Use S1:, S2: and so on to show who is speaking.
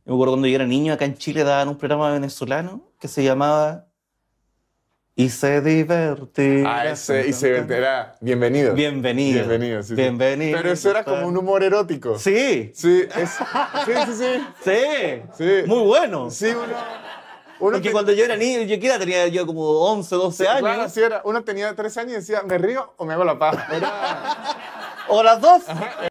S1: Me acuerdo cuando yo era niño, acá en Chile daban un programa venezolano que se llamaba Y se divertirá.
S2: Y se verterá. Bienvenido.
S1: Bienvenido.
S2: Bienvenido, sí, sí.
S1: Bienvenido.
S2: Pero eso era como un humor erótico.
S1: Sí.
S2: Sí, sí, sí, sí.
S1: Sí.
S2: Sí.
S1: Muy bueno.
S2: Sí, uno
S1: Porque cuando yo era niño, yo ¿qué edad tenía? Yo como 11, 12 años.
S2: Claro, así era. Uno tenía 3 años y decía, ¿me río o me hago la paja?
S1: O las dos.